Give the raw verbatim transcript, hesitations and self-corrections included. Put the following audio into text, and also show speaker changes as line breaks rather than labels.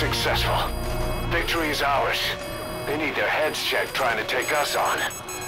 successful. Victory is ours. They need their heads checked trying to take us on.